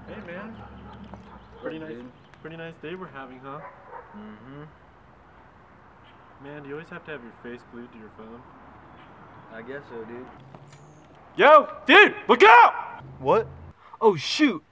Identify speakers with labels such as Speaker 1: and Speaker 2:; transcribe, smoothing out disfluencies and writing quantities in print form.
Speaker 1: Hey man. Pretty nice day we're having, huh?
Speaker 2: Mm-hmm.
Speaker 1: Man, do you always have to have your face glued to your phone?
Speaker 2: I guess so, dude.
Speaker 1: Yo, dude, look out!
Speaker 2: What? Oh, shoot.